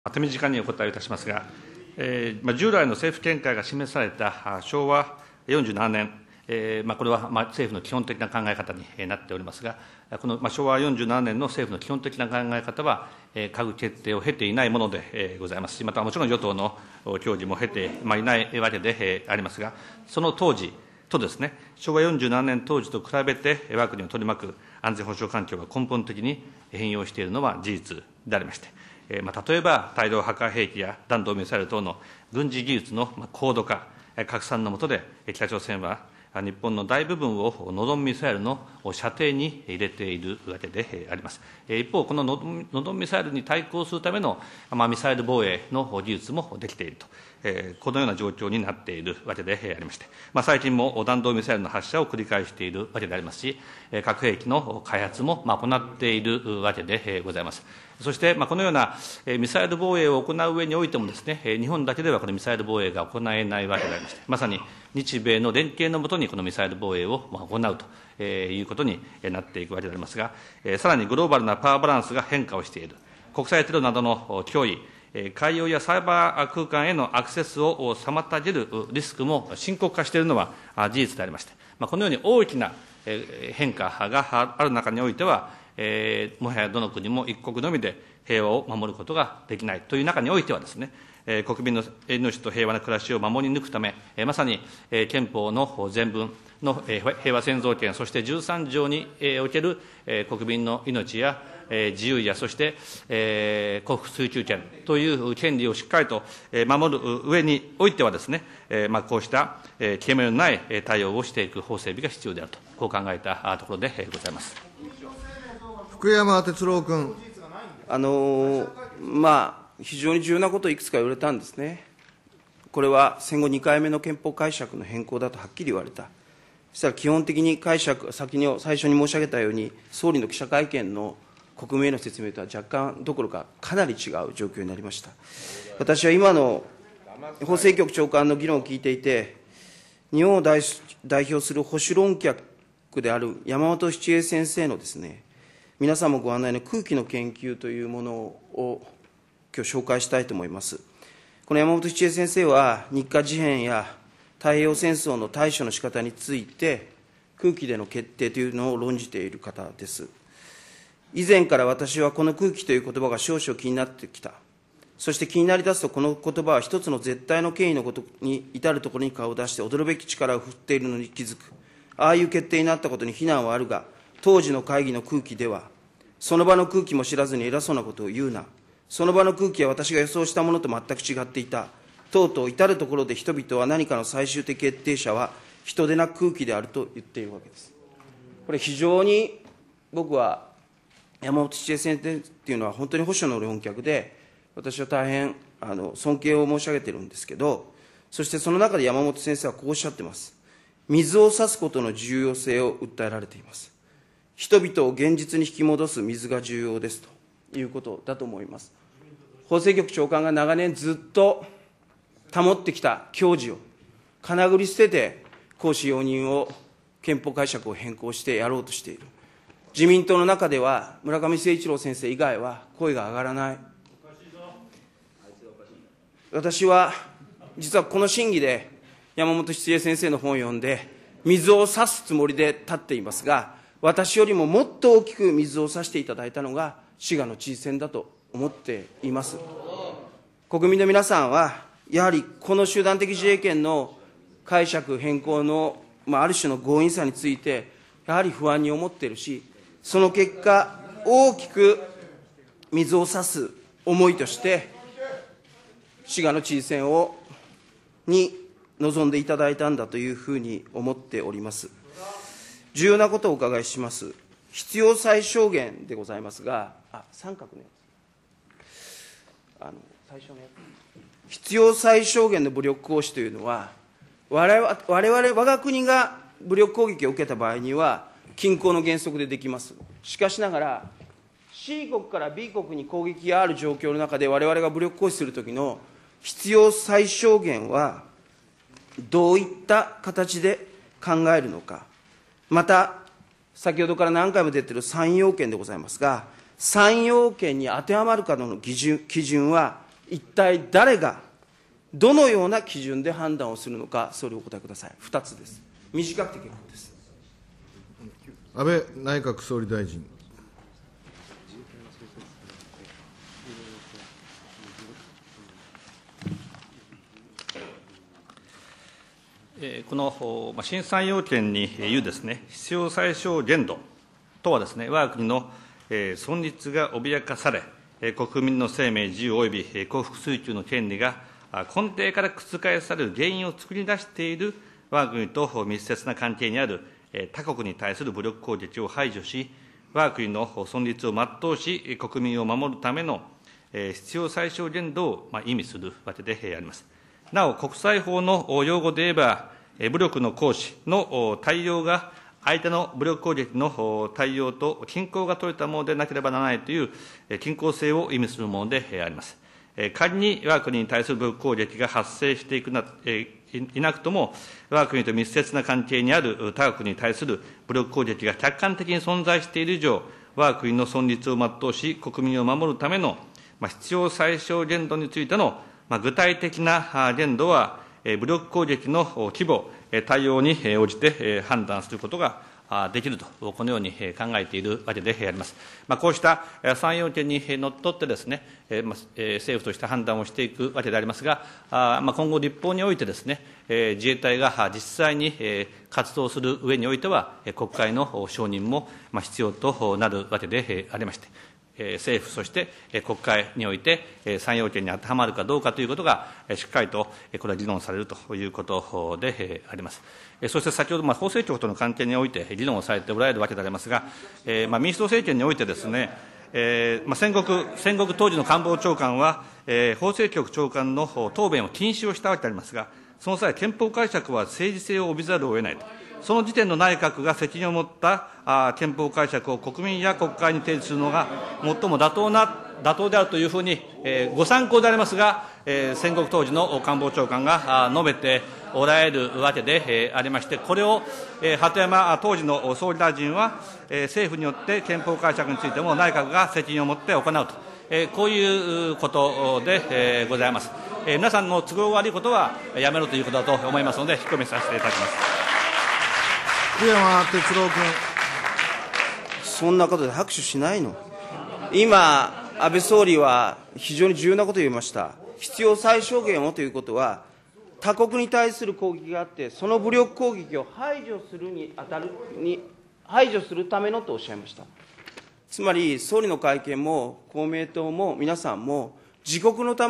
手短にお答えいたしますが、従来の政府見解が示された昭和47年、これは政府の基本的な考え方になっておりますが、この昭和47年の政府の基本的な考え方は、閣議決定を経ていないものでございますし、またもちろん与党の協議も経ていないわけでありますが、その当時とですね、昭和47年当時と比べて、わが国を取り巻く安全保障環境が根本的に変容しているのは事実でありまして、例えば大量破壊兵器や弾道ミサイル等の軍事技術の高度化、拡散の下で、北朝鮮は日本の大部分をノドンミサイルの射程に入れているわけであります。一方、このノドンミサイルに対抗するためのミサイル防衛の技術もできていると、このような状況になっているわけでありまして、最近も弾道ミサイルの発射を繰り返しているわけでありますし、核兵器の開発も行っているわけでございます。そして、このようなミサイル防衛を行う上においてもですね、日本だけではこのミサイル防衛が行えないわけでありまして、まさに日米の連携のもとにこのミサイル防衛を行うということになっていくわけでありますが、さらにグローバルなパワーバランスが変化をしている、国際テロなどの脅威、海洋やサイバー空間へのアクセスを妨げるリスクも深刻化しているのは事実でありまして、このように大きな変化がある中においては、もはやどの国も一国のみで平和を守ることができないという中においてはですね、国民の命と平和な暮らしを守り抜くため、まさに憲法の前文の平和先造権、そして13条における国民の命や自由や、そして幸福追求権という権利をしっかりと守る上においてはですね、こうした切れ目のない対応をしていく法整備が必要であると、こう考えたところでございます。 福山哲郎君。 非常に重要なことをいくつか言われたんですね。これは戦後2回目の憲法解釈の変更だとはっきり言われた。そしたら基本的に解釈、最初に申し上げたように、総理の記者会見の国民への説明とは若干どころかかなり違う状況になりました。私は今の法制局長官の議論を聞いていて、日本を代表する保守論客である山本七恵先生のですね、皆さんもご案内の空気の研究というものを今日紹介したいと思います。この山本七恵先生は日華事変や太平洋戦争の対処の仕方について空気での決定というのを論じている方です。以前から私はこの空気という言葉が少々気になってきた。そして気になりだすと、この言葉は一つの絶対の権威のことに至るところに顔を出して驚くべき力を振っているのに気づく。ああいう決定になったことに非難はあるが、当時の会議の空気では、その場の空気も知らずに偉そうなことを言うな。その場の空気は私が予想したものと全く違っていた。とうとう至るところで人々は何かの最終的決定者は人でなく空気であると言っているわけです。これ非常に僕は山本七恵先生っていうのは本当に保守の論客で、私は大変尊敬を申し上げているんですけど、そしてその中で山本先生はこうおっしゃっています。水を差すことの重要性を訴えられています。人々を現実に引き戻す水が重要ですということだと思います。法制局長官が長年ずっと保ってきた矜持をかなぐり捨てて、行使容認を憲法解釈を変更してやろうとしている。自民党の中では村上誠一郎先生以外は声が上がらない。私は実はこの審議で山本七恵先生の本を読んで水を差すつもりで立っていますが、私よりももっと大きく水を差していただいたのが滋賀の知事選だと思っています。国民の皆さんはやはりこの集団的自衛権の解釈変更の、ある種の強引さについてやはり不安に思っているし、その結果大きく水を差す思いとして滋賀の知事選に臨んでいただいたんだというふうに思っております。重要なことをお伺いします。必要最小限でございますが、三角のやつ、最初のやつ。必要最小限の武力行使というのは、我が国が武力攻撃を受けた場合には、均衡の原則でできます。しかしながら、C 国から B 国に攻撃がある状況の中で、我々が武力行使するときの必要最小限は、どういった形で考えるのか。また、先ほどから何回も出ている3要件でございますが、3要件に当てはまるかの基準は、 一体誰が、どのような基準で判断をするのか、総理お答えください。2つです。短くて結構です。 安倍内閣総理大臣。 この新3要件にいうですね、必要最小限度とはですね、我が国の存立が脅かされ、国民の生命、自由及び幸福追求の権利が根底から覆される原因を作り出している我が国と密接な関係にある他国に対する武力攻撃を排除し、我が国の存立を全うし、国民を守るための必要最小限度を意味するわけであります。なお、国際法の用語で言えば、武力の行使の対応が相手の武力攻撃の対応と均衡が取れたものでなければならないという均衡性を意味するものであります。仮に我が国に対する武力攻撃が発生していなくとも、我が国と密接な関係にある他国に対する武力攻撃が客観的に存在している以上、我が国の存立を全うし、国民を守るための必要最小限度についての具体的な限度は、武力攻撃の規模、対応に応じて判断することができると、このように考えているわけであります。こうした3要件にのっとってですね、政府として判断をしていくわけでありますが、今後、立法においてですね、自衛隊が実際に活動する上においては、国会の承認も必要となるわけでありまして、政府、そして国会において3要件に当てはまるかどうかということが、しっかりとこれは議論されるということであります。そして先ほど、法制局との関係において議論をされておられるわけでありますが、民主党政権においてですね、戦国当時の官房長官は、法制局長官の答弁を禁止をしたわけでありますが、その際、憲法解釈は政治性を帯びざるを得ないと。その時点の内閣が責任を持った憲法解釈を国民や国会に提示するのが最も妥当であるというふうに、ご参考でありますが、戦国当時の官房長官が述べておられるわけでありまして、これを鳩山当時の総理大臣は、政府によって憲法解釈についても内閣が責任を持って行うと、こういうことでございます。皆さんの都合が悪いことはやめろということだと思いますので、引き止めさせていただきます。 福山哲郎君。 そんなことで拍手しないの。今、安倍総理は非常に重要なことを言いました。必要最小限をということは、他国に対する攻撃があって、その武力攻撃を排除するためのとおっしゃいました。つまり、総理の会見も公明党も皆さんも、自国のため